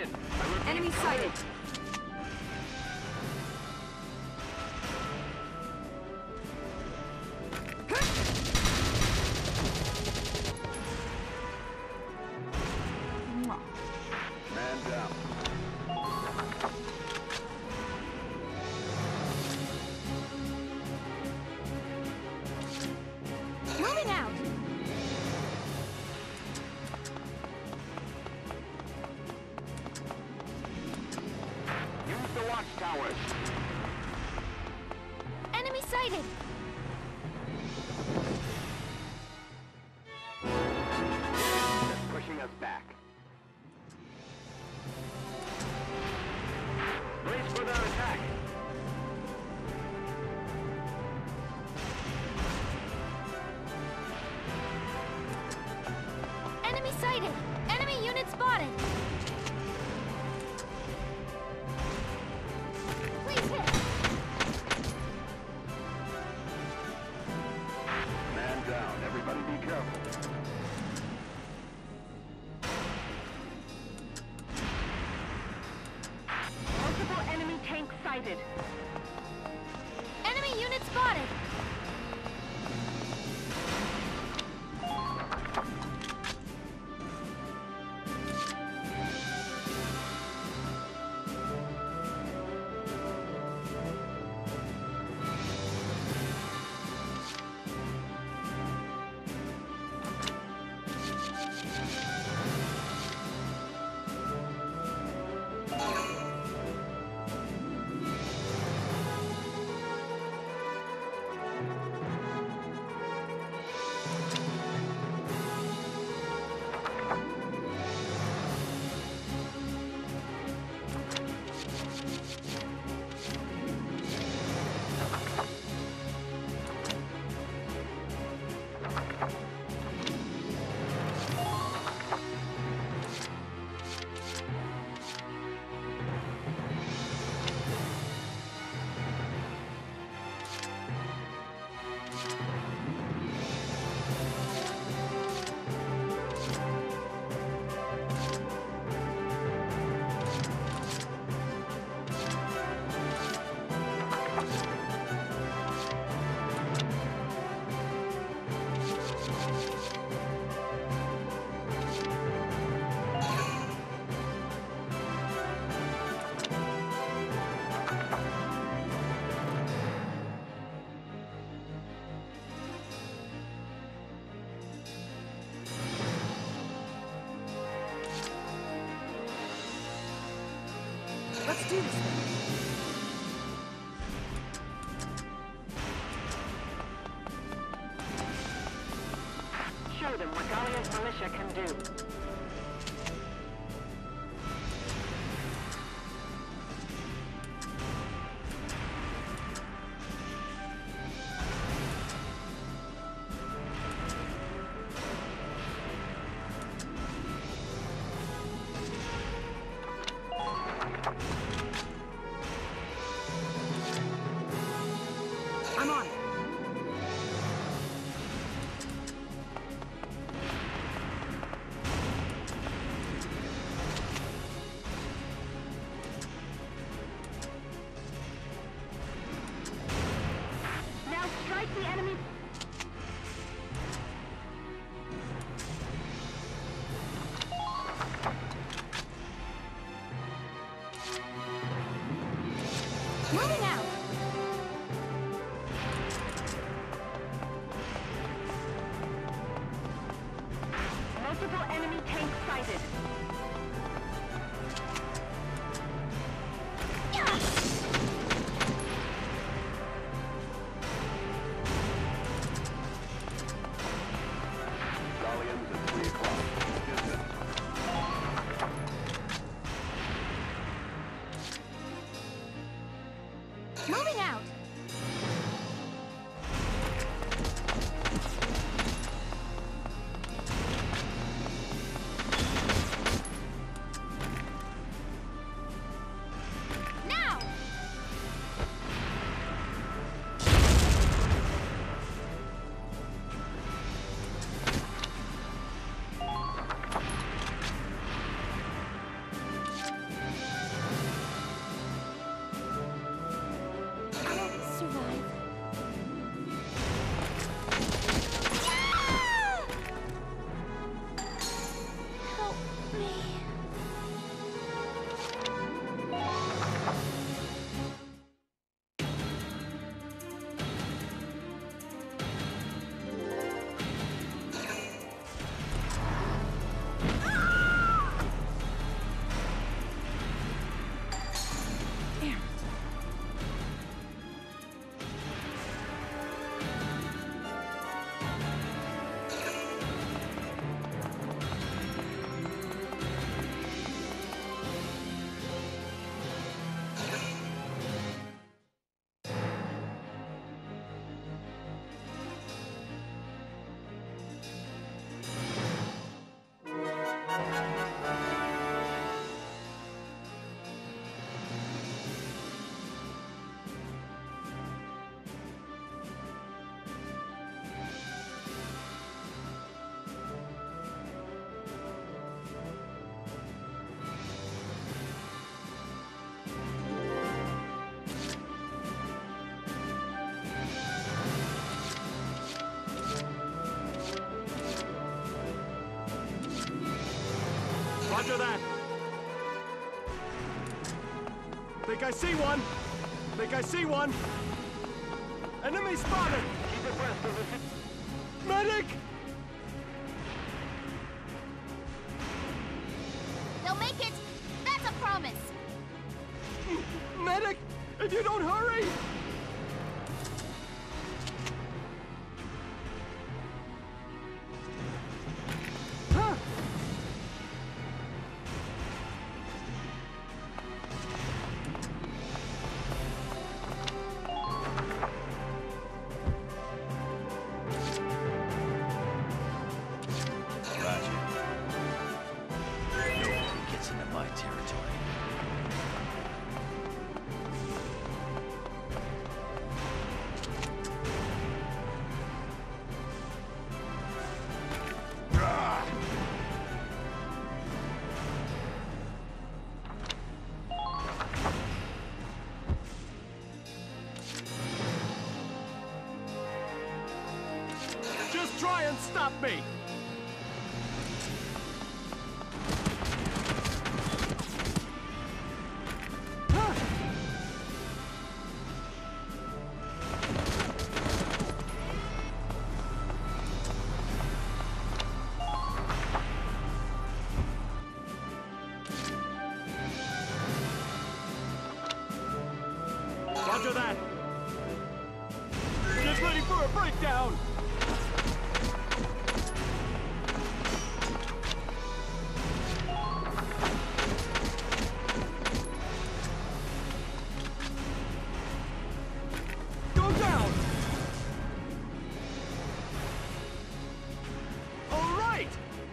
in. I repeat, Enemy sighted. Man down. Moving out. Use the watchtowers. Enemy sighted. They're pushing us back. Brace for their attack. Enemy sighted. Enemy unit spotted. Please hit. Man down. Everybody be careful. Multiple enemy tanks sighted. Enemy unit spotted. Let's do this thing. Show them what Gallia's militia can do. I'm on it. Now strike the enemy. Moving out. Multiple enemy tanks sighted. Galleons at 3 o'clock. Distance. Moving out. Now. Roger that. Think I see one. Think I see one. Enemy spotted. Keep abreast of the... Medic! They'll make it. That's a promise. Medic! If you don't hurry! Huh. Roger. No one gets into my territory. Just try and stop me! Huh. Roger that! Get ready for a breakdown! Go down! All right!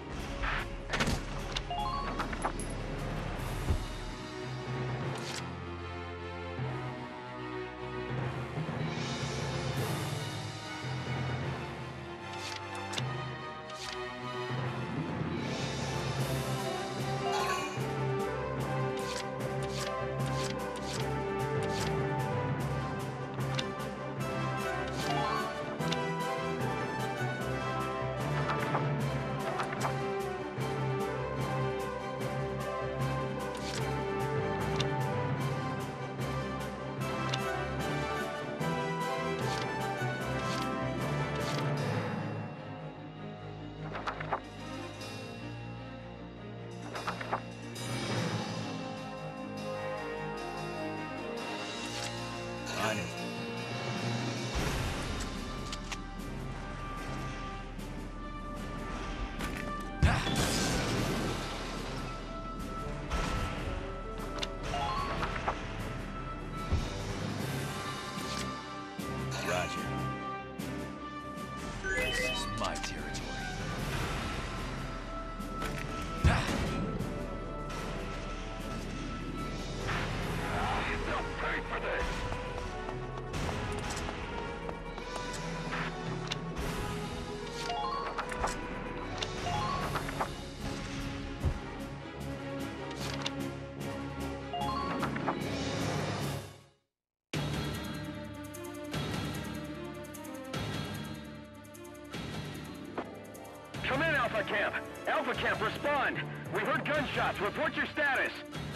On it. Roger. This is my territory. They'll pay for this! Come in, Alpha Camp! Alpha Camp, respond! We heard gunshots. Report your status!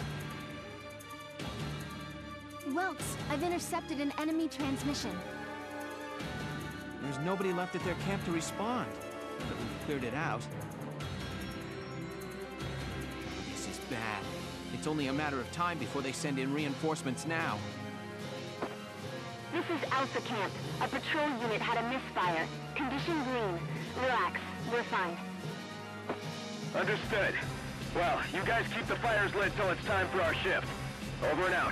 Welks, I've intercepted an enemy transmission. There's nobody left at their camp to respond. But we've cleared it out. This is bad. It's only a matter of time before they send in reinforcements now. This is Alpha Camp. A patrol unit had a misfire. Condition green. Relax. We're fine. Understood. Well, you guys keep the fires lit till it's time for our shift. Over and out.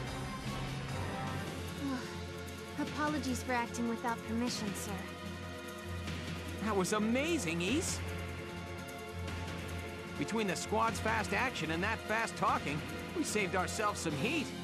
Apologies for acting without permission, sir. That was amazing, East. Between the squad's fast action and that fast talking, we saved ourselves some heat.